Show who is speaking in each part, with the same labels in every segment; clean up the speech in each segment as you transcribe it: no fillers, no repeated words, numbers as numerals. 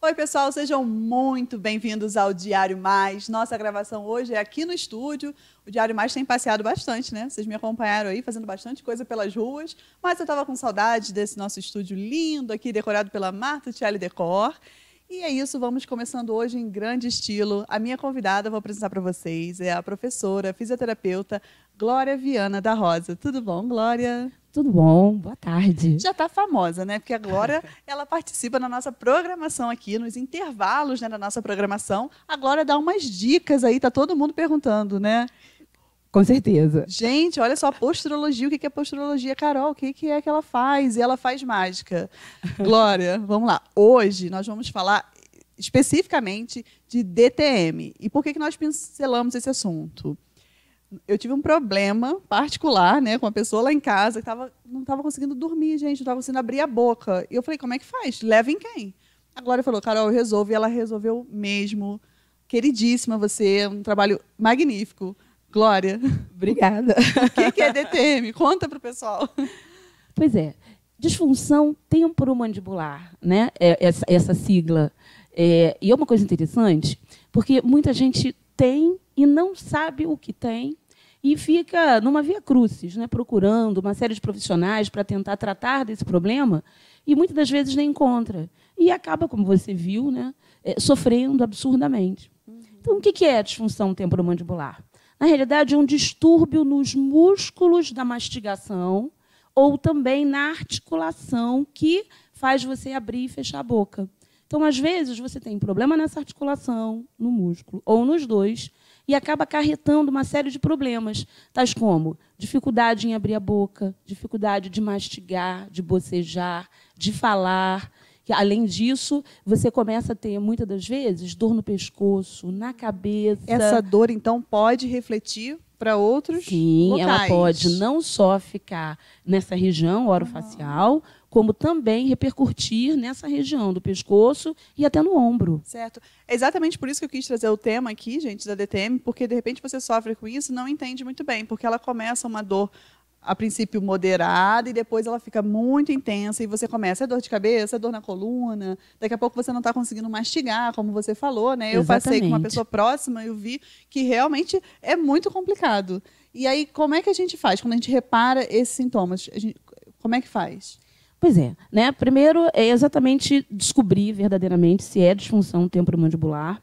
Speaker 1: Oi, pessoal, sejam muito bem-vindos ao Diário Mais. Nossa gravação hoje é aqui no estúdio. O Diário Mais tem passeado bastante, né? Vocês me acompanharam aí, fazendo bastante coisa pelas ruas, mas eu estava com saudade desse nosso estúdio lindo aqui, decorado pela Marta Tielli Decor. E é isso, vamos começando hoje em grande estilo. A minha convidada, vou apresentar para vocês, é a professora, fisioterapeuta Glória Viana da Rosa. Tudo bom, Glória?
Speaker 2: Tudo bom, boa tarde.
Speaker 1: Já está famosa, né? Porque a Glória, ela participa na nossa programação aqui, nos intervalos, né, da nossa programação. A Glória dá umas dicas aí, tá todo mundo perguntando, né?
Speaker 2: Com certeza.
Speaker 1: Gente, olha só, posturologia, o que é posturologia? Carol, o que é que ela faz? E ela faz mágica. Glória, vamos lá. Hoje nós vamos falar especificamente de DTM. E por que nós pincelamos esse assunto? Eu tive um problema particular, né, com uma pessoa lá em casa que não estava conseguindo dormir, gente, não estava conseguindo abrir a boca. E eu falei, como é que faz? Leva em quem? A Glória falou, Carol, eu resolvo. E ela resolveu mesmo. Queridíssima você, um trabalho magnífico. Glória.
Speaker 2: Obrigada.
Speaker 1: O que é DTM? Conta para o pessoal.
Speaker 2: Pois é, disfunção temporomandibular, né? Essa sigla. E é uma coisa interessante, porque muita gente tem e não sabe o que tem e fica numa via crucis, né, procurando uma série de profissionais para tentar tratar desse problema e muitas das vezes nem encontra. E acaba, como você viu, né, sofrendo absurdamente. Então, o que é a disfunção temporomandibular? Na realidade, é um distúrbio nos músculos da mastigação ou também na articulação que faz você abrir e fechar a boca. Então, às vezes, você tem problema nessa articulação, no músculo, ou nos dois, e acaba acarretando uma série de problemas, tais como dificuldade em abrir a boca, dificuldade de mastigar, de bocejar, de falar. Além disso, você começa a ter, muitas das vezes, dor no pescoço, na cabeça.
Speaker 1: Essa dor, então, pode refletir para outros locais.
Speaker 2: Ela pode não só ficar nessa região orofacial, como também repercutir nessa região do pescoço e até no ombro.
Speaker 1: Certo. É exatamente por isso que eu quis trazer o tema aqui, gente, da DTM, porque, de repente, você sofre com isso e não entende muito bem, porque ela começa uma dor, a princípio, moderada, e depois ela fica muito intensa, e você começa, é dor de cabeça, é dor na coluna, daqui a pouco você não está conseguindo mastigar, como você falou, né? Eu
Speaker 2: Exatamente.
Speaker 1: passei com uma pessoa próxima e eu vi que realmente é muito complicado. E aí, como é que a gente faz quando a gente repara esses sintomas? Como é que faz?
Speaker 2: Pois é, né? Primeiro é exatamente descobrir verdadeiramente se é disfunção temporomandibular.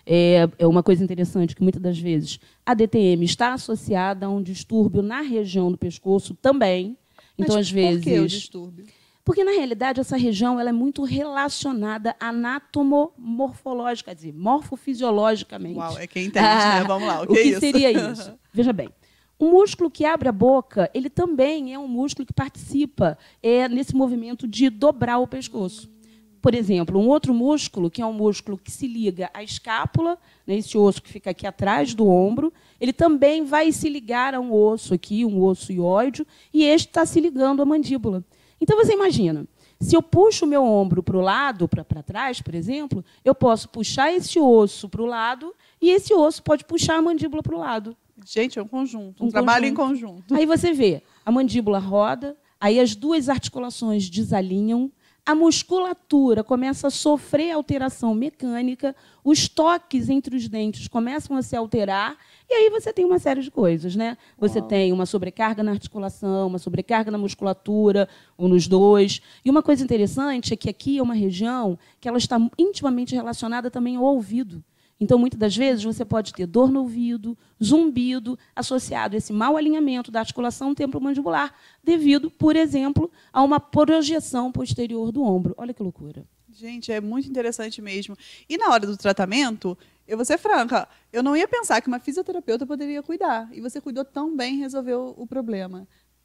Speaker 2: É uma coisa interessante que muitas das vezes a DTM está associada a um distúrbio na região do pescoço também. Então, às vezes,
Speaker 1: por que o distúrbio?
Speaker 2: Porque, na realidade, essa região ela é muito relacionada anatomomorfológica, quer dizer, morfofisiologicamente.
Speaker 1: Uau, é quem entende, né? Vamos lá, o que é isso?
Speaker 2: Seria isso? Veja bem. O músculo que abre a boca, ele também é um músculo que participa nesse movimento de dobrar o pescoço. Por exemplo, um outro músculo, que é um músculo que se liga à escápula, né, esse osso que fica aqui atrás do ombro, ele também vai se ligar a um osso aqui, um osso ióide, e este está se ligando à mandíbula. Então, você imagina, se eu puxo o meu ombro para o lado, para trás, por exemplo, eu posso puxar esse osso para o lado e esse osso pode puxar a mandíbula para o lado.
Speaker 1: Gente, é um conjunto, um trabalho em conjunto.
Speaker 2: Aí você vê, a mandíbula roda, aí as duas articulações desalinham, a musculatura começa a sofrer alteração mecânica, os toques entre os dentes começam a se alterar, e aí você tem uma série de coisas, né? Você tem uma sobrecarga na articulação, uma sobrecarga na musculatura, ou nos dois. E uma coisa interessante é que aqui é uma região que ela está intimamente relacionada também ao ouvido. Então, muitas das vezes, você pode ter dor no ouvido, zumbido, associado a esse mau alinhamento da articulação temporomandibular, devido, por exemplo, a uma projeção posterior do ombro. Olha que loucura.
Speaker 1: Gente, é muito interessante mesmo. E na hora do tratamento, eu vou ser franca, eu não ia pensar que uma fisioterapeuta poderia cuidar. E você cuidou tão bem e resolveu o problema.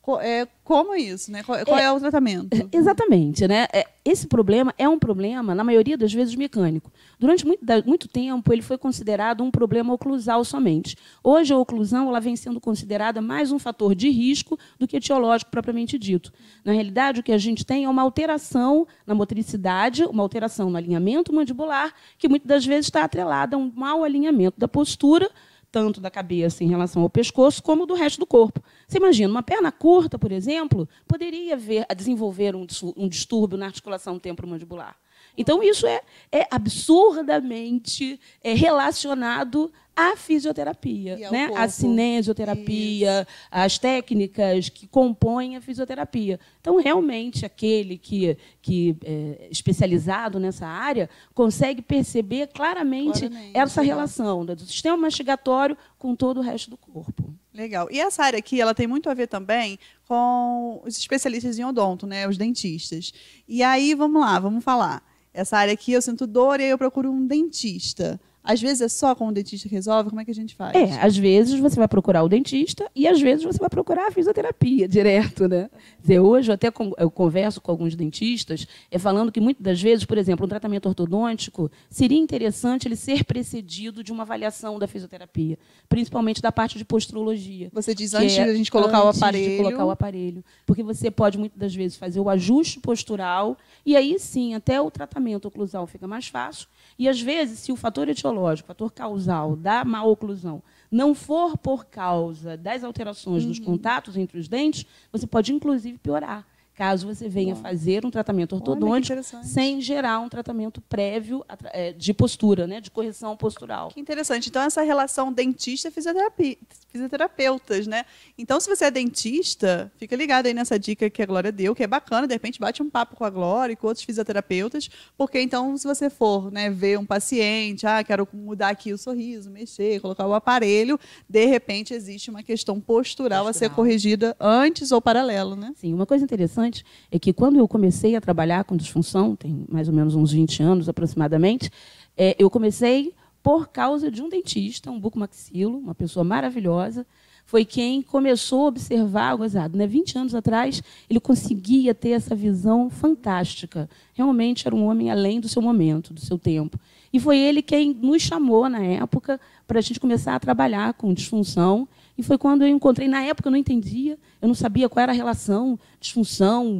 Speaker 1: Como é isso, né? Qual é o tratamento?
Speaker 2: Exatamente, né? Esse problema é um problema, na maioria das vezes, mecânico. Durante muito tempo, ele foi considerado um problema oclusal somente. Hoje, a oclusão ela vem sendo considerada mais um fator de risco do que etiológico propriamente dito. Na realidade, o que a gente tem é uma alteração na motricidade, uma alteração no alinhamento mandibular, que muitas das vezes está atrelada a um mau alinhamento da postura, tanto da cabeça em relação ao pescoço, como do resto do corpo. Você imagina, uma perna curta, por exemplo, poderia desenvolver um distúrbio na articulação temporomandibular. Então, isso é absurdamente relacionado à fisioterapia, né? À cinesioterapia, às técnicas que compõem a fisioterapia. Então, realmente, aquele que é especializado nessa área consegue perceber claramente essa relação do sistema mastigatório com todo o resto do corpo.
Speaker 1: Legal. E essa área aqui, ela tem muito a ver também com os especialistas em odonto, né? Os dentistas. E aí, vamos lá, vamos falar. Essa área aqui, eu sinto dor e aí eu procuro um dentista. Às vezes é só com o dentista que resolve? Como é que a gente faz?
Speaker 2: Às vezes você vai procurar o dentista e às vezes você vai procurar a fisioterapia direto, né? Quer dizer, hoje eu converso com alguns dentistas falando que muitas das vezes, por exemplo, um tratamento ortodôntico seria interessante ele ser precedido de uma avaliação da fisioterapia, principalmente da parte de posturologia.
Speaker 1: Você diz antes de a gente colocar o aparelho.
Speaker 2: Antes de colocar o aparelho. Porque você pode, muitas das vezes, fazer o ajuste postural e aí, sim, até o tratamento oclusal fica mais fácil. E, às vezes, se o fator etiológico, o fator causal da maloclusão não for por causa das alterações dos contatos entre os dentes, você pode, inclusive, piorar, caso você venha fazer um tratamento ortodôntico sem gerar um tratamento prévio de postura, né, de correção postural.
Speaker 1: Que interessante. Então, essa relação dentista-fisioterapeutas, né? Então, se você é dentista, fica ligado aí nessa dica que a Glória deu, que é bacana, de repente bate um papo com a Glória e com outros fisioterapeutas, porque então, se você for, né, ver um paciente, quero mudar aqui o sorriso, mexer, colocar o aparelho, de repente existe uma questão postural a ser corrigida antes ou paralelo, né?
Speaker 2: Sim, uma coisa interessante é que quando eu comecei a trabalhar com disfunção, tem mais ou menos uns 20 anos aproximadamente, eu comecei por causa de um dentista, um bucomaxilo, uma pessoa maravilhosa, foi quem começou a observar, gozado, né? 20 anos atrás, ele conseguia ter essa visão fantástica. Realmente era um homem além do seu momento, do seu tempo. E foi ele quem nos chamou, na época, para a gente começar a trabalhar com disfunção. E foi quando eu encontrei, na época eu não entendia, eu não sabia qual era a relação, disfunção,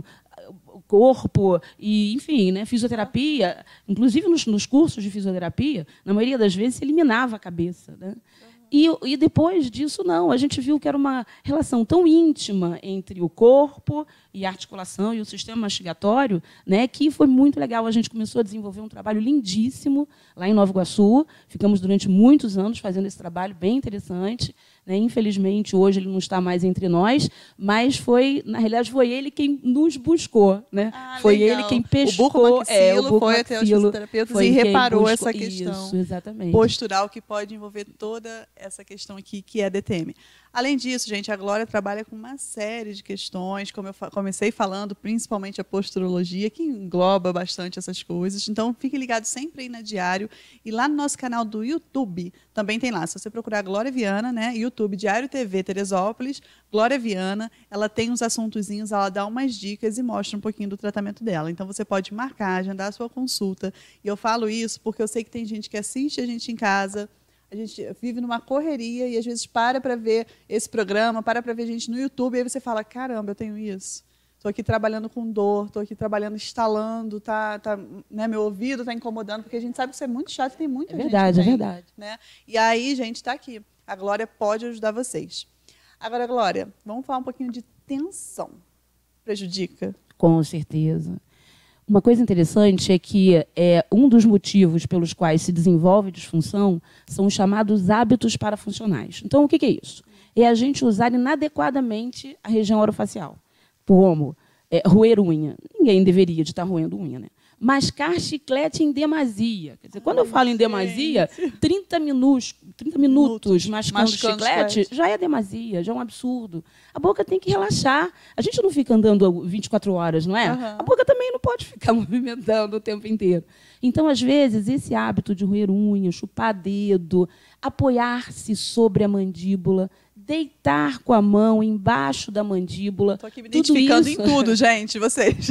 Speaker 2: corpo, e, enfim, né, fisioterapia. Inclusive, nos cursos de fisioterapia, na maioria das vezes, se eliminava a cabeça, né? E depois disso, não. A gente viu que era uma relação tão íntima entre o corpo e a articulação e o sistema mastigatório, né, que foi muito legal. A gente começou a desenvolver um trabalho lindíssimo lá em Nova Iguaçu. Ficamos durante muitos anos fazendo esse trabalho bem interessante, né? Infelizmente, hoje ele não está mais entre nós, mas na realidade, foi ele quem nos buscou, né? Foi
Speaker 1: legal.
Speaker 2: Ele quem pescou.
Speaker 1: O bucomaxilo foi até os fisioterapeutas e reparou essa questão postural que pode envolver toda essa questão aqui, que é a DTM. Além disso, gente, a Glória trabalha com uma série de questões, como eu comecei falando, principalmente a posturologia, que engloba bastante essas coisas. Então, fique ligado sempre aí na Diário. E lá no nosso canal do YouTube, também tem lá. Se você procurar Glória Viana, né, YouTube, Diário TV, Teresópolis, Glória Viana, ela tem uns assuntozinhos, ela dá umas dicas e mostra um pouquinho do tratamento dela. Então, você pode marcar, agendar a sua consulta. E eu falo isso porque eu sei que tem gente que assiste a gente em casa, a gente vive numa correria e às vezes para ver esse programa, para ver a gente no YouTube, e aí você fala, caramba, eu tenho isso. Estou aqui trabalhando com dor, estou aqui trabalhando, instalando, né, meu ouvido está incomodando, porque a gente sabe que isso é muito chato e tem muita gente.
Speaker 2: É verdade.
Speaker 1: Né? E aí, gente, está aqui. A Glória pode ajudar vocês. Agora, Glória, vamos falar um pouquinho de tensão. Prejudica?
Speaker 2: Com certeza. Uma coisa interessante é que um dos motivos pelos quais se desenvolve disfunção são os chamados hábitos parafuncionais. Então, o que é isso? É a gente usar inadequadamente a região orofacial. Como roer unha. Ninguém deveria de estar roendo unha, né? Mascar chiclete em demasia. Quer dizer, quando eu falo em demasia, 30 minutos mascando chiclete já é demasia, já é um absurdo. A boca tem que relaxar. A gente não fica andando 24 horas, não é? A boca também não pode ficar movimentando o tempo inteiro. Então, às vezes, esse hábito de roer unha, chupar dedo, apoiar-se sobre a mandíbula, deitar com a mão embaixo da mandíbula.
Speaker 1: Estou aqui me identificando em tudo, gente, vocês.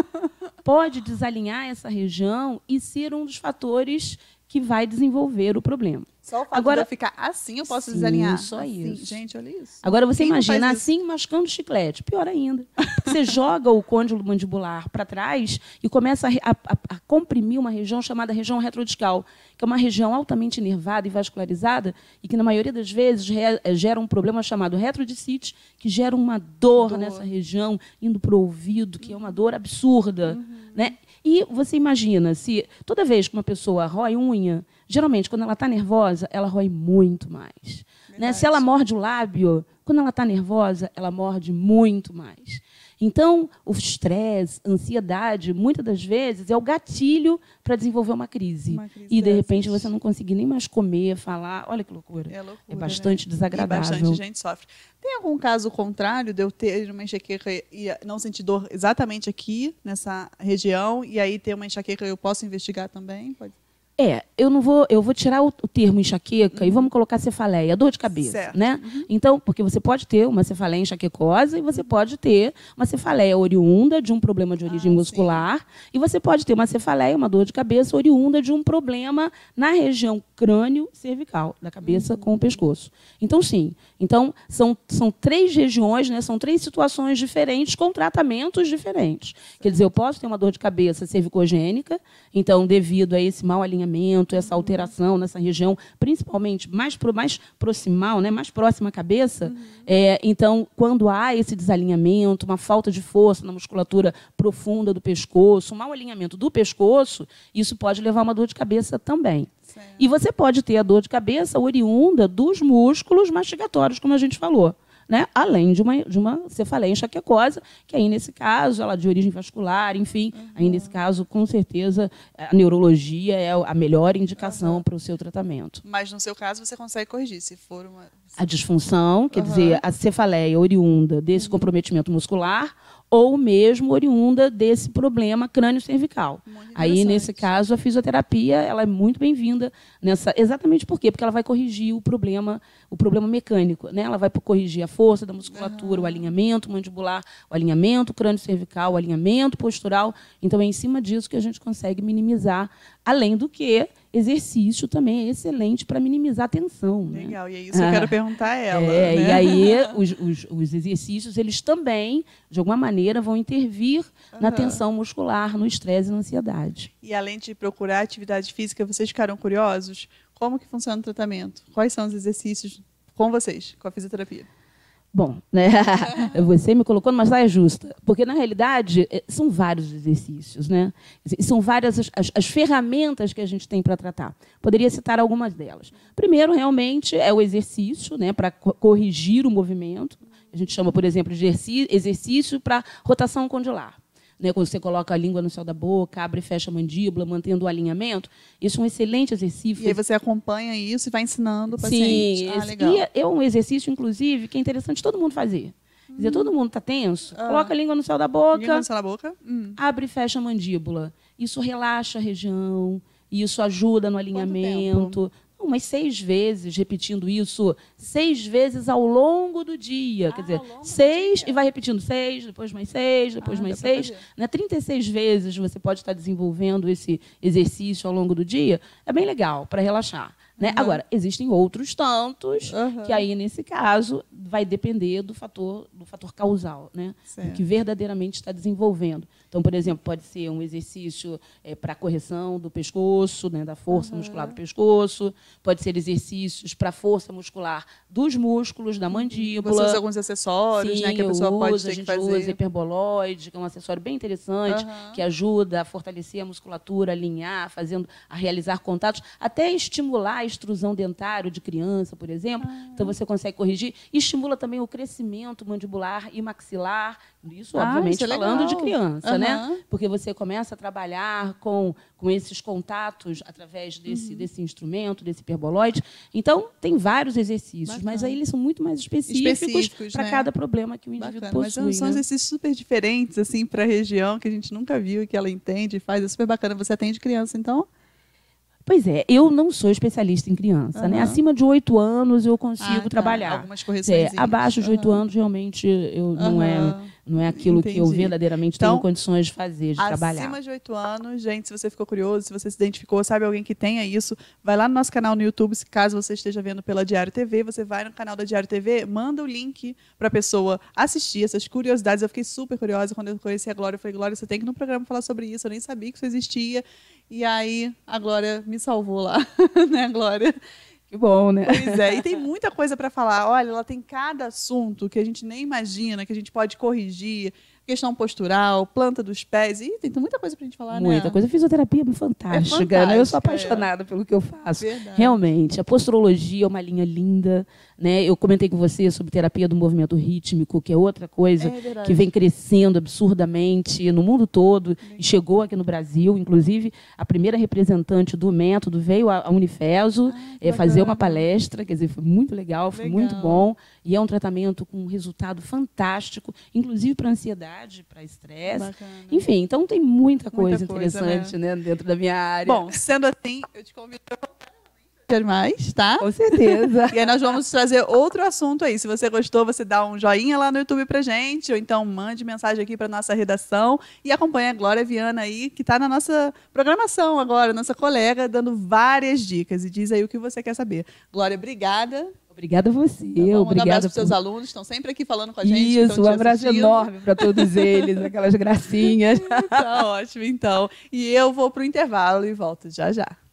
Speaker 2: Pode desalinhar essa região e ser um dos fatores que vai desenvolver o problema.
Speaker 1: Só o fato de eu ficar assim, eu posso desalinhar?
Speaker 2: Só
Speaker 1: assim.
Speaker 2: Isso.
Speaker 1: Gente, olha isso.
Speaker 2: Agora, você imagina assim, mascando chiclete. Pior ainda. Você joga o côndilo mandibular para trás e começa a comprimir uma região chamada região retrodiscal, que é uma região altamente nervada e vascularizada e que, na maioria das vezes, gera um problema chamado retrodicite, que gera uma dor nessa região, indo para o ouvido, que é uma dor absurda. Né? E você imagina, se toda vez que uma pessoa rói unha, geralmente, quando ela está nervosa, ela rói muito mais. Né? Se ela morde o lábio, quando ela está nervosa, ela morde muito mais. Então, o estresse, a ansiedade, muitas das vezes, é o gatilho para desenvolver uma crise. E, de repente, você não conseguir nem mais comer, falar. Olha que loucura. É bastante desagradável.
Speaker 1: E bastante gente sofre. Tem algum caso contrário de eu ter uma enxaqueca e não sentir dor exatamente aqui, nessa região, e aí ter uma enxaqueca eu posso investigar também? Pode.
Speaker 2: Eu vou tirar o termo enxaqueca e vamos colocar cefaleia, dor de cabeça,
Speaker 1: certo.
Speaker 2: né? Então, porque você pode ter uma cefaleia enxaquecosa e você pode ter uma cefaleia oriunda de um problema de origem muscular, e você pode ter uma cefaleia, uma dor de cabeça oriunda de um problema na região crânio-cervical, da cabeça com o pescoço. Então, sim. Então, são 3 regiões, né? São 3 situações diferentes com tratamentos diferentes. Quer dizer, eu posso ter uma dor de cabeça cervicogênica, então, devido a esse mau alinhamento, essa alteração nessa região, principalmente mais proximal, né, mais próxima à cabeça. Então, quando há esse desalinhamento, uma falta de força na musculatura profunda do pescoço, um mau alinhamento do pescoço, isso pode levar a uma dor de cabeça também. Certo. E você pode ter a dor de cabeça oriunda dos músculos mastigatórios, como a gente falou. Né? Além de uma cefaleia enxaquecosa, que aí, nesse caso, ela é de origem vascular, enfim, aí, nesse caso, com certeza, a neurologia é a melhor indicação para o seu tratamento.
Speaker 1: Mas, no seu caso, você consegue corrigir, se for uma...
Speaker 2: A disfunção, quer dizer, a cefaleia oriunda desse comprometimento muscular, ou mesmo oriunda desse problema crânio-cervical. Aí, nesse caso, a fisioterapia ela é muito bem-vinda nessa. Exatamente por quê? Porque ela vai corrigir o problema mecânico. Né? Ela vai corrigir a força da musculatura, o alinhamento mandibular, o alinhamento crânio-cervical, o alinhamento postural. Então, é em cima disso que a gente consegue minimizar, além do que exercício também é excelente para minimizar a tensão.
Speaker 1: Legal,
Speaker 2: né?
Speaker 1: E é isso que eu quero perguntar a ela. Né?
Speaker 2: E aí, os exercícios, eles também, de alguma maneira, vão intervir na tensão muscular, no estresse e na ansiedade.
Speaker 1: E além de procurar atividade física, vocês ficaram curiosos? Como que funciona o tratamento? Quais são os exercícios com vocês, com a fisioterapia?
Speaker 2: Bom, né? Você me colocou numa saia justa, porque, na realidade, são vários exercícios, né? São várias as ferramentas que a gente tem para tratar. Poderia citar algumas delas. Primeiro, realmente, é o exercício, né, para corrigir o movimento. A gente chama, por exemplo, de exercício para rotação condilar. Né, quando você coloca a língua no céu da boca, abre e fecha a mandíbula, mantendo o alinhamento. Isso é um excelente exercício.
Speaker 1: E aí você acompanha isso e vai ensinando o paciente.
Speaker 2: Sim,
Speaker 1: legal.
Speaker 2: E é um exercício, inclusive, que é interessante todo mundo fazer. Quer dizer, todo mundo está tenso, coloca a língua no céu da boca,
Speaker 1: língua no céu da boca.
Speaker 2: Abre e fecha a mandíbula. Isso relaxa a região, isso ajuda no alinhamento. Umas 6 vezes, repetindo isso, 6 vezes ao longo do dia. Quer dizer, 6 e vai repetindo 6, depois mais 6, depois mais 6. Né? 36 vezes você pode estar desenvolvendo esse exercício ao longo do dia. É bem legal para relaxar. Né? Agora, existem outros tantos que aí, nesse caso, vai depender do fator causal, né? Do que verdadeiramente está desenvolvendo. Então, por exemplo, pode ser um exercício para correção do pescoço, né, da força muscular do pescoço, pode ser exercícios para força muscular dos músculos, da mandíbula.
Speaker 1: Você usa alguns acessórios, né, que a pessoa pode ter que fazer.
Speaker 2: A gente usa hiperboloide, que é um acessório bem interessante, que ajuda a fortalecer a musculatura, alinhar, a realizar contatos, até estimular a extrusão dentária de criança, por exemplo. Então, você consegue corrigir. E estimula também o crescimento mandibular e maxilar. Isso, obviamente, isso falando de criança, né? Porque você começa a trabalhar com esses contatos através desse instrumento, desse hiperboloide. Então, tem vários exercícios, mas aí eles são muito mais específicos para cada problema que o indivíduo possui.
Speaker 1: Mas são exercícios super diferentes assim, para a região que a gente nunca viu e que ela entende e faz. É super bacana. Você atende criança, então?
Speaker 2: Pois é, eu não sou especialista em criança, né? Acima de 8 anos eu consigo trabalhar.
Speaker 1: Algumas correções.
Speaker 2: Abaixo de 8 anos, realmente, não é aquilo que eu verdadeiramente tenho condições de fazer, de trabalhar.
Speaker 1: Acima de 8 anos, gente, se você ficou curioso, se você se identificou, sabe alguém que tenha isso, vai lá no nosso canal no YouTube, se caso você esteja vendo pela Diário TV, você vai no canal da Diário TV, manda o link para a pessoa assistir essas curiosidades. Eu fiquei super curiosa quando eu conheci a Glória. Eu falei, Glória, você tem que ir no programa falar sobre isso, eu nem sabia que isso existia. E aí a Glória me salvou lá, né, Glória?
Speaker 2: Que bom, né?
Speaker 1: Pois é, e tem muita coisa para falar. Olha, ela tem cada assunto que a gente nem imagina, que a gente pode corrigir. questão postural, planta dos pés. Ih, tem muita coisa pra gente falar, né?
Speaker 2: Muita coisa. Fisioterapia é fantástica, né? Eu sou apaixonada pelo que eu faço.
Speaker 1: Verdade.
Speaker 2: Realmente. A posturologia é uma linha linda, né? Eu comentei com você sobre terapia do movimento rítmico, que é outra coisa que vem crescendo absurdamente no mundo todo e chegou aqui no Brasil. Inclusive, a primeira representante do método veio à Unifeso fazer uma palestra, quer dizer, foi muito legal, foi muito bom. E é um tratamento com um resultado fantástico, inclusive para ansiedade, para estresse. Enfim, então tem muita coisa interessante, né, dentro da minha área.
Speaker 1: Bom, sendo assim, eu te convido para mais, tá?
Speaker 2: Com certeza.
Speaker 1: E aí nós vamos trazer outro assunto aí. Se você gostou, você dá um joinha lá no YouTube pra gente, ou então mande mensagem aqui para nossa redação e acompanhe a Glória Viana aí, que está na nossa programação agora, nossa colega, dando várias dicas. E diz aí o que você quer saber. Glória, obrigada.
Speaker 2: Obrigada a você.
Speaker 1: Um abraço para os seus alunos, estão sempre aqui falando com a gente.
Speaker 2: Isso, um abraço enorme para todos eles, aquelas gracinhas.
Speaker 1: Tá ótimo, então. E eu vou para o intervalo e volto já já.